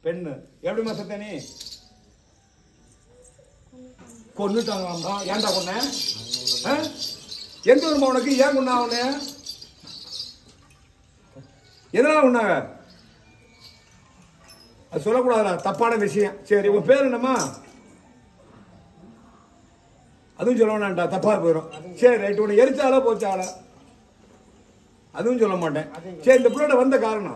பெண்ணு. எப்படிமா செத்த நீ? கொன்னுட்டாங்களாம்மா. ஏன்டா கொன்ன? எந்த ஊருமா உனக்கு? ஏன் கொண்டா அவனு? எதனால கொண்டாங்க? அது சொல்லக்கூடாதுடா, தப்பான விஷயம். சரி, உன் பேர் என்னம்மா? அதுவும் சொல்ல வேண்டாம்டா, தப்பா போயிடும். சரி ரைட்டு. உன்னை எரிச்சாலோ போச்சாலோ அதுவும் சொல்ல மாட்டேன். சரி, இந்த பிள்ளோட வந்த காரணம்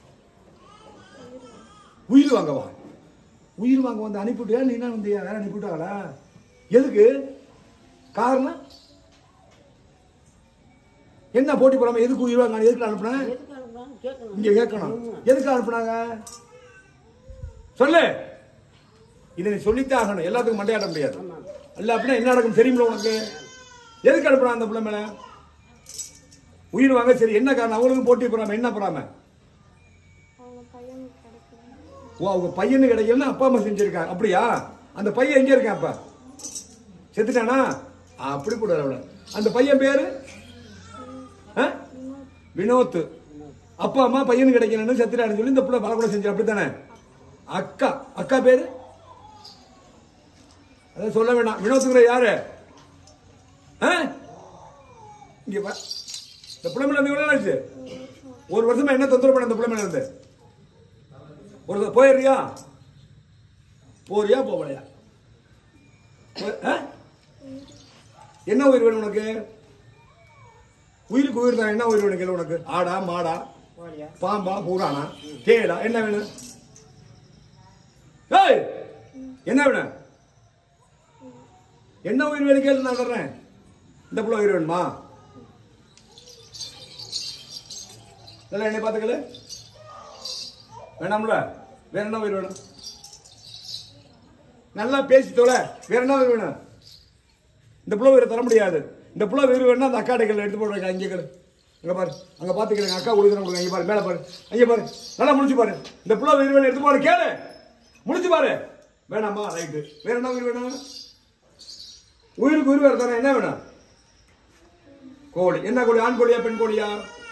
உயிர் வாங்கவா? உயிர் வாங்க வந்து அனுப்பிவிட்டியா? நீ என்ன வந்தியா? வேற அனுப்பிவிட்டாங்களா? எதுக்கு? காரணம் என்ன? போட்டி போடாம எதுக்கு உயிர் வாங்க? எதுக்கு அனுப்புனேன்? இங்க கேட்கணும். எதுக்கு அனுப்புனாங்க சொல்லு. இதை நீ சொல்லித்தான் ஆகணும். எல்லாத்துக்கும் மண்டையாட முடியாது. அல்ல அப்படின்னா என்ன நடக்கும் தெரியுமில்ல உனக்கு? எதுக்கு அனுப்புனா அந்த பிள்ளை மேல உயிர் வாங்க? சரி, என்ன காரணம்? அவங்களுக்கு போட்டி போறாம என்ன போறாம? ஓ, அவங்க பையனு கிடைக்கலன்னு அப்பா அம்மா செஞ்சிருக்காங்க. அப்படியா? அந்த பையன் எங்க இருக்கான்? அப்ப செத்துட்டானா? அப்படி கூட. அந்த பையன் பேரு வினோத். அப்பா அம்மா பையனு கிடைக்கலன்னு செத்துட்டான்னு சொல்லி இந்த பிள்ளை பல செஞ்சு. அப்படித்தானே? அக்கா. அக்கா பேரு அதான் சொல்ல வேண்டாம். வினோத்துங்கிற யாரு? இங்க இந்த பிள்ளை மேல இருந்து எவ்வளவு ஆச்சு? ஒரு வருஷமா என்ன தொந்தரவு பண்ண இந்த பிள்ளை மேல இருந்து? ஒரு போயிடுறியா? போறியா போகலையா? என்ன உயிர் வேணும் உனக்கு? உயிருக்கு உயிர் தான். என்ன உயிர் வேணும் கேளு உனக்கு? ஆடா, மாடா, பாம்பா, பூரானா, தேடா? என்ன வேணும்? என்ன வேணும்? என்ன உயிர் வேணும் கேளு, நான் தர்றேன். இந்த பிள்ளை உயிர் வேணுமா? இதெல்லாம் என்னை பார்த்துக்கல வேணாம்ல. வேற என்ன உயிர் வேணும்? நல்லா பேசித்தோல. வேற என்ன உயிர் வேணும்? இந்த பிள்ளை உயிரை தர முடியாது. இந்த பிள்ளை உயிர் வேணும்னா அந்த அக்கா டைக்கல் எடுத்து போடுறாங்க. அங்கே கேளு. அங்க பாரு, அங்க பாத்துக்கிறேன். அக்கா கொடுக்குறேன் கொடுங்க. அங்கே பாரு, மேல பாரு, அங்கே பாரு, நல்லா முடிச்சு பாரு. இந்த பிள்ளை உயிர் வேணும் எடுத்து பாரு. கேளு, முடிச்சு பாரு. வேணாமா? ரைட்டு. வேற என்ன உயிர் வேணும்? உயிருக்கு உயிர் வேற தானே. என்ன வேணும்? கோழி. என்ன கோழி? ஆண் கோழியா பெண் கோழியா?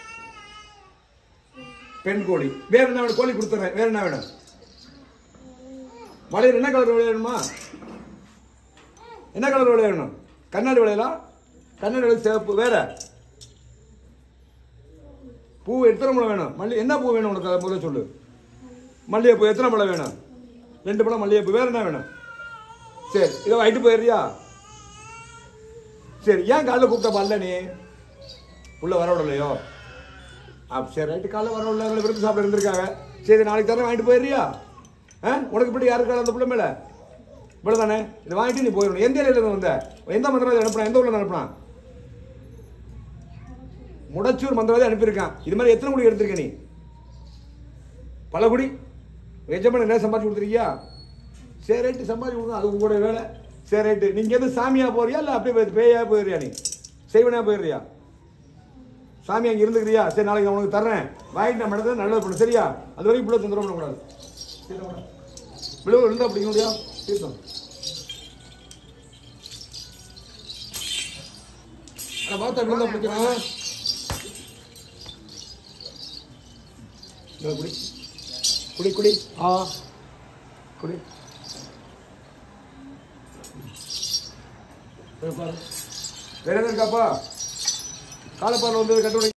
பெண் கோழி. வேற என்ன வேணும்? கோழி கொடுத்துறேன். வேற என்ன வேணும்? வளையல் என்ன கலர் விளையாடணுமா? என்ன கலர் விளையாடணும்? கண்ணாடி விளையலாம். கண்ணாடி விளையாட சிவப்பு. வேற பூ எத்தனை முளை வேணும்? என்ன பூ வேணும் உனக்கு? முதல்ல சொல்லு. மல்லிகைப்பூ எத்தனை முளை வேணும்? 2 முளை மல்லிகைப்பூ. வேற என்ன வேணும்? சரி, இதை வாங்கிட்டு போயிடுறியா? சரி, ஏன் காலைல கூப்பிட்ட பால்ல நீ உள்ள வர விடலையோ? சரி ரைட்டு. காலைல வர விடல. விருது சாப்பிட இருந்திருக்காங்க. சரி, நாளைக்கு தரேன், வாங்கிட்டு போயிடுறியா? உனக்கு இப்படி யாருக்கு அந்த பிள்ளை மேல இவ்வளவுதானே? இதை வாங்கிட்டு நீ போயிடணும். எந்த இலையில வந்த? எந்த மந்திரவாதி அனுப்பினா? எந்த ஊர்ல அனுப்பினா? முடச்சூர் மந்திரவாதி அனுப்பியிருக்கான். இது மாதிரி எத்தனை குடி எடுத்திருக்க நீ? பல குடி. எஜமான என்ன சம்பாதிச்சு கொடுத்துருக்கியா? சரி ரைட்டு, சம்பாதிச்சு கொடுக்கணும். அது உங்களோட வேலை. சரி ரைட்டு. நீங்க எது சாமியா போறியா இல்ல அப்படியே பேயா போயிடுறியா? நீ செய்வனா போயிடுறியா? சாமி அங்கே இருந்துக்கிறியா? சரி, நாளைக்கு நான் உனக்கு தர்றேன், வாங்கிட்டு நான் மனதை நல்லது பண்ணு. சரியா? அது வரைக்கும் இவ்வளோ தொந்தரவு பண்ணக்கூடாது. விழுவு இருந்தா அப்படிங்க முடியா? தீர்த்தம் பார்த்தா விழுந்தா பிடிக்கிறான். குடி குடி குடி. குடி. வேற எதுவும் இருக்காப்பா? காலப்பால் வந்து கட்டுரை